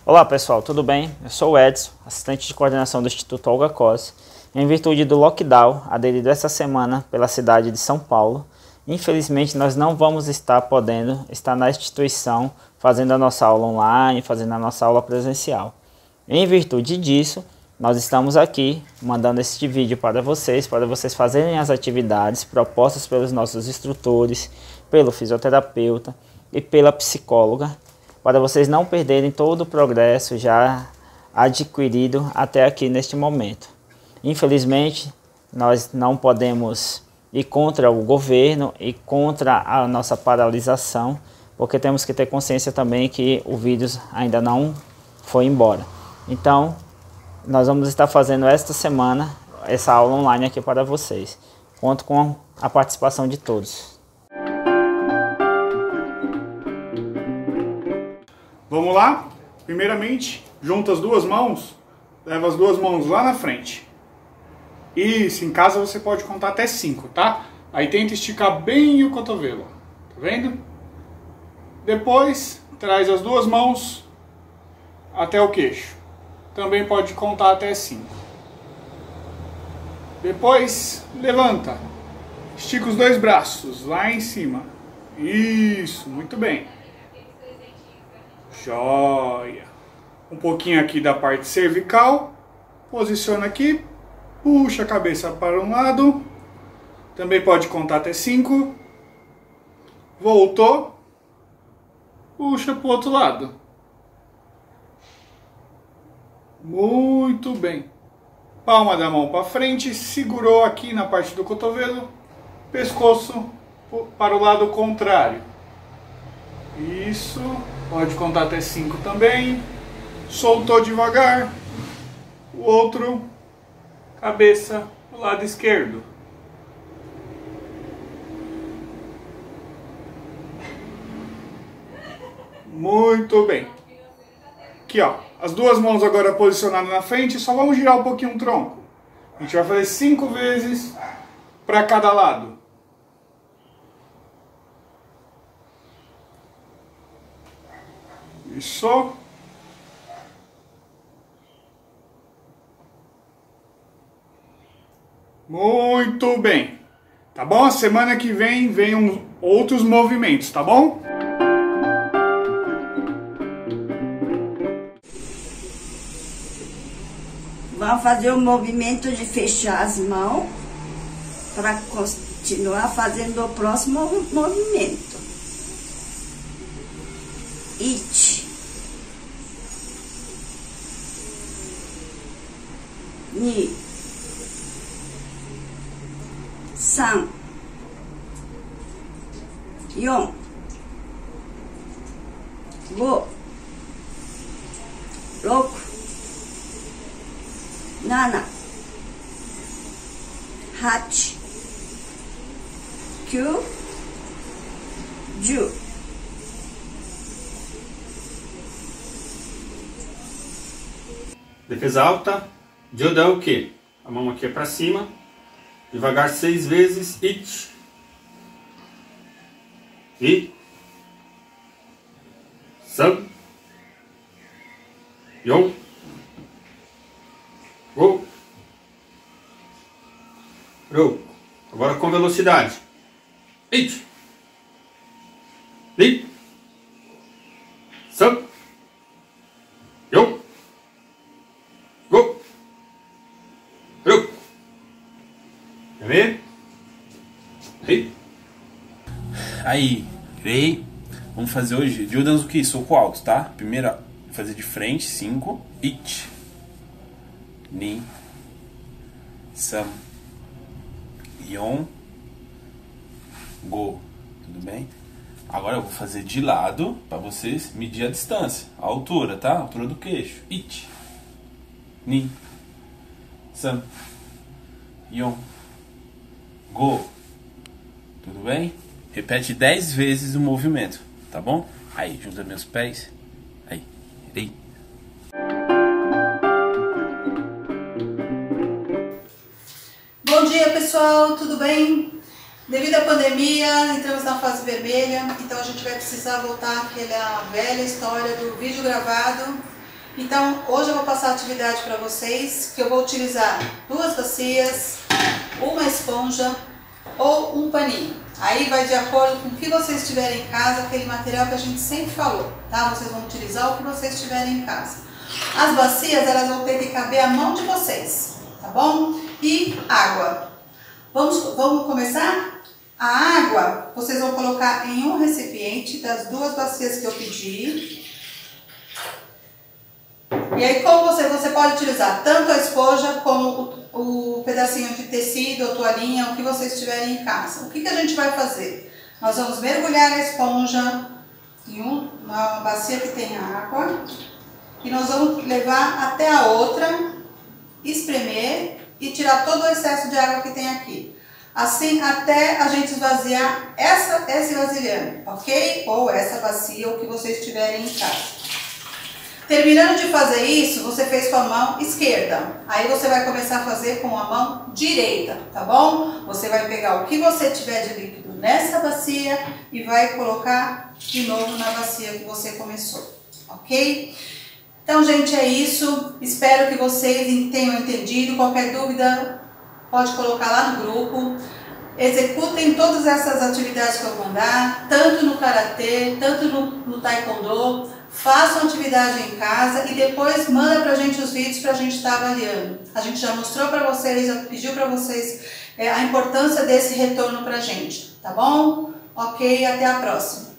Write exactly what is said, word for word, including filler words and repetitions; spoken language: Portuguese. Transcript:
Olá pessoal, tudo bem? Eu sou o Edson, assistente de coordenação do Instituto Olga Cos. Em virtude do lockdown aderido essa semana pela cidade de São Paulo, infelizmente nós não vamos estar podendo estar na instituição fazendo a nossa aula online, fazendo a nossa aula presencial. Em virtude disso, nós estamos aqui mandando este vídeo para vocês, para vocês fazerem as atividades propostas pelos nossos instrutores, pelo fisioterapeuta e pela psicóloga, para vocês não perderem todo o progresso já adquirido até aqui neste momento. Infelizmente, nós não podemos ir contra o governo e contra a nossa paralisação, porque temos que ter consciência também que o vírus ainda não foi embora. Então, nós vamos estar fazendo esta semana essa aula online aqui para vocês. Conto com a participação de todos. Vamos lá? Primeiramente, junta as duas mãos, leva as duas mãos lá na frente. Isso, em casa você pode contar até cinco, tá? Aí tenta esticar bem o cotovelo, tá vendo? Depois, traz as duas mãos até o queixo. Também pode contar até cinco. Depois, levanta. Estica os dois braços lá em cima. Isso, muito bem. Joia! Um pouquinho aqui da parte cervical, posiciona aqui, puxa a cabeça para um lado, também pode contar até cinco, voltou, puxa para o outro lado. Muito bem. Palma da mão para frente, segurou aqui na parte do cotovelo, pescoço para o lado contrário. Isso. Pode contar até cinco também. Soltou devagar. O outro, cabeça pro lado esquerdo. Muito bem. Aqui, ó. As duas mãos agora posicionadas na frente. Só vamos girar um pouquinho o tronco. A gente vai fazer cinco vezes para cada lado. Isso. Muito bem. Tá bom? A semana que vem vem um, outros movimentos, tá bom? Vamos fazer o movimento de fechar as mãos para continuar fazendo o próximo movimento. It. Ni. San. Yon. Go. Roku. Nana. Hachi. Kyu. Ju. Defesa alta, Jodan é o quê? A mão aqui é para cima, devagar seis vezes, it, i, san, yon, go, ro. Agora com velocidade, it, li, san, yon, go, ro. Quer ver? Aí. Aí, rei. Vamos fazer hoje Judans o que? Soco alto, tá? Primeiro, fazer de frente, cinco. It. Ni. Sam. Yon. Go. Tudo bem? Agora eu vou fazer de lado para vocês medir a distância, a altura, tá? A altura do queixo. It. Ni. Sam. Yon. Go. Tudo bem? Repete dez vezes o movimento, tá bom? Aí, junta meus pés. Aí. Aí. Bom dia, pessoal, tudo bem? Devido à pandemia, entramos na fase vermelha, então a gente vai precisar voltar àquela velha história do vídeo gravado Então, hoje eu vou passar a atividade para vocês, que eu vou utilizar duas bacias, uma esponja ou um paninho. Aí vai de acordo com o que vocês tiverem em casa, aquele material que a gente sempre falou, tá? Vocês vão utilizar o que vocês tiverem em casa. As bacias, elas vão ter que caber a mão de vocês, tá bom? E água. Vamos, vamos começar? A água, vocês vão colocar em um recipiente das duas bacias que eu pedi. E aí, como você, você pode utilizar tanto a esponja como o, o pedacinho de tecido ou toalhinha, o que vocês tiverem em casa. O que, que a gente vai fazer? Nós vamos mergulhar a esponja em um, uma bacia que tem água e nós vamos levar até a outra, espremer e tirar todo o excesso de água que tem aqui. Assim, até a gente esvaziar essa, esse vasilhame, ok? Ou essa bacia, o que vocês tiverem em casa. Terminando de fazer isso, você fez com a mão esquerda. Aí você vai começar a fazer com a mão direita, tá bom? Você vai pegar o que você tiver de líquido nessa bacia e vai colocar de novo na bacia que você começou, ok? Então, gente, é isso. Espero que vocês tenham entendido. Qualquer dúvida, pode colocar lá no grupo. Executem todas essas atividades que eu mandar, tanto no karatê, tanto no, no taekwondo. Façam atividade em casa e depois manda pra gente os vídeos pra gente estar avaliando. A gente já mostrou pra vocês, já pediu pra vocês é, a importância desse retorno pra gente, tá bom? Ok, até a próxima.